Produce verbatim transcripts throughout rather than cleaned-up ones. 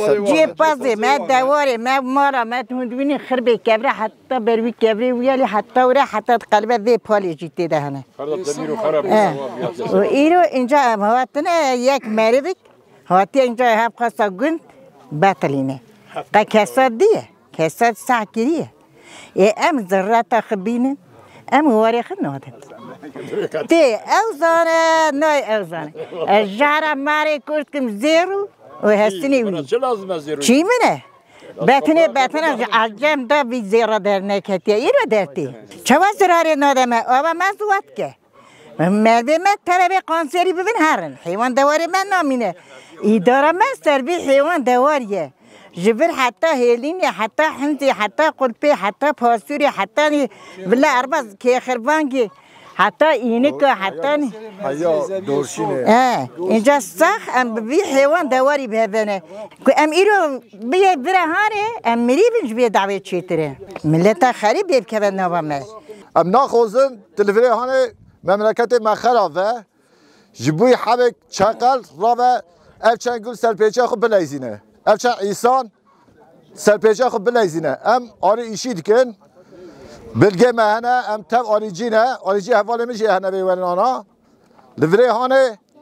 جیپازی من دواری من مارا من تندونی خربی کبره حتی بروی کبره ویالی حتی وره حتی قلب ذی پالی جیتی دهنه. و ایرو اینجا هاتنه یک مردک هاتی اینجا هم خاصا گند بطلینه. قا کساد دیه کساد سعکریه. ام ذرات خبینه ام واری خنوده. تی اوزانه نای اوزانه. جارا ماری کرد کم زیرو و هستنی وی. چی منه؟ بتنه بتنه عجم دا بی زیرا در نکتیه ایرو درتی. چوا زراری نادمه آبا مزوات که. مرده من طرف قانسری ببین هرن. حیوان دواری من نامینه. ایداره من سربی حیوان دواریه. جبر حتی هلینی حتی حمزی حتی قلبی حتی پاسوری حتی ولی ارباز که خربانگی حتی اینی که حتی نی دورشینه اینجا سخ ام بی حیوان دواری بهدنه که ام ایرو بیه بره هاره ام مری بینج بیه دعوی چیتره ملت خریب بیب که بد نوامه ام ناخوزن تلفیه هانه مملکت مخرافه جبوی حبک چقل رابه اف چند گل سرپیچه خود بلیزینه اف چند ایسان سرپیچه خود بلیزینه ام آری ایشی دکن بلگه مهنه ام تب آریجینه آریجی حواله میشه هنه بیورن آنا لفره هانه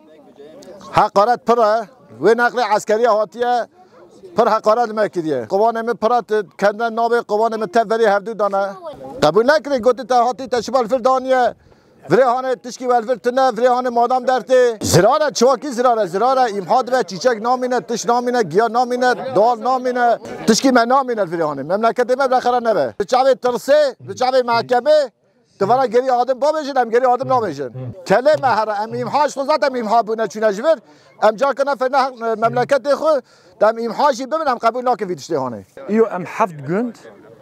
حقارت پره و نقل عسکری هاتیه پر حقارت مکریه قوانه می پرات کندن نابه قوانه می تب ولی هفدو دانه قبول نکری گوتی تا هاتی تشبال فردانیه وره هانه تشکی ولفر تنه وره هانه مادام درته زراره چواکی زراره زراره ایمهاد و چیچک نامینه تش نامینه گیا نامینه دال نامینه تشکی من نامینه وره هانه مملکت من بخره نبه بچابه ترسه بچابه محکمه دوباره گری آدم با بشن ام گری آدم نبشن کله مهره ام ایمهاش خودت ام ایمها بونه چونه جبر ام جا کنه فنه مملکت خود دم ایمهاشی ببینم قبول نکوید اشته هانه ایو ام هفت گند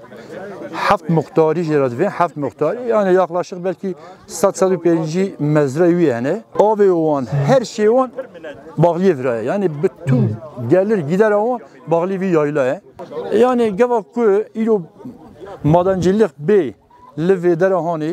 هفت مختاری جرات و هفت مختاری yani yaklaşık belki صد پنجاه mezrevi yani abi olan her şey olan bağlı viraya yani bütün gelir gider olan bağlı bir yayla yani gavakku ilo madencilik bey leveder hani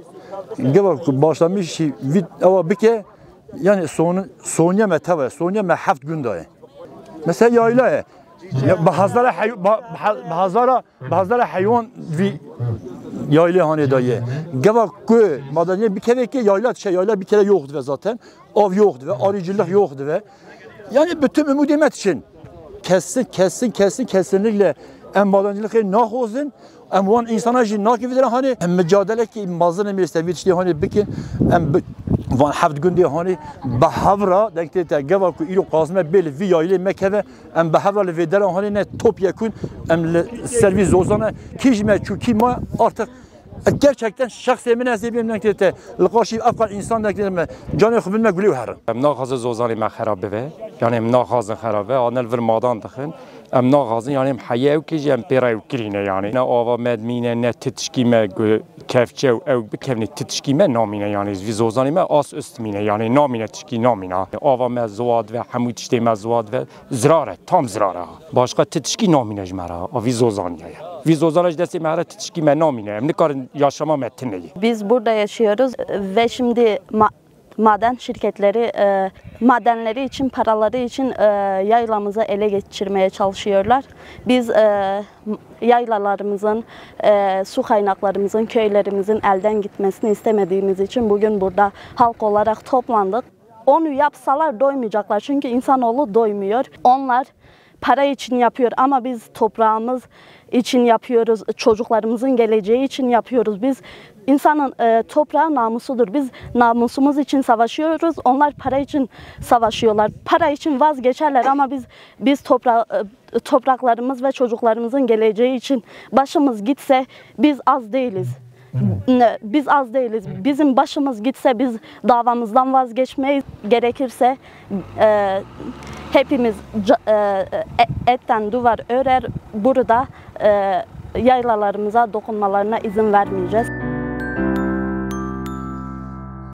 gavakku başlamış vid ama bike yani son sonya metave sonya me heft günde mesela yayla bazıları bazıları bazıları hayvan vi yayla hani dayı. Gavak ku madeni bir kere ki yayla şey yayla bir kere yoktu ve zaten av yoktu ve arıcılık yoktu ve yani bütün ümudimet için kesin kesin kesin kesinlikle em madencilik nahozun em van insana jin nakividir hani em mücadele ki mazını müstevit işte hani bikin em van hafta günde hani bahavra denkte te gavak ku ilo qazme bel vi yayla mekeve em bahavra ve deren hani ne top yakun em servis ozana kijme çünkü ma artık gerçekten şahsi emin azibim denkte te lqashi afqal insan denkte canı xbilme gülü her em naqazı zozani ma xarabe ve yani em naqazın xarabe anel vir madan daxın ام ناغازن یعنی ام حیاو کی جم پیراو کرینه یعنی نه آوا مدمینه نه تتشکیمه کفچه او بکنی تتشکیمه نامینه یعنی ویزوزانی ما آس استمینه یعنی نامینه تشکی نامینه آوا مزواد و همو تشتی مزواد و زراره تام زراره باشقا تتشکی نامینه جمره ویزوزانیه ویزوزانش دستی مهره تتشکی من نامینه ام نکارن yaşama metni. Biz burada yaşıyoruz ve şimdi maden şirketleri e, madenleri için, paraları için e, yaylamızı ele geçirmeye çalışıyorlar. Biz e, yaylalarımızın, e, su kaynaklarımızın, köylerimizin elden gitmesini istemediğimiz için bugün burada halk olarak toplandık. Onu yapsalar doymayacaklar çünkü insanoğlu doymuyor. Onlar para için yapıyor ama biz toprağımız için yapıyoruz, çocuklarımızın geleceği için yapıyoruz. Biz insanın e, toprağı namusudur. Biz namusumuz için savaşıyoruz. Onlar para için savaşıyorlar. Para için vazgeçerler ama biz biz topra e, topraklarımız ve çocuklarımızın geleceği için başımız gitse biz az değiliz. Biz az değiliz. Bizim başımız gitse biz davamızdan vazgeçmeyiz. Gerekirse e, hepimiz e, etten duvar örer. Burada e, yaylalarımıza dokunmalarına izin vermeyeceğiz.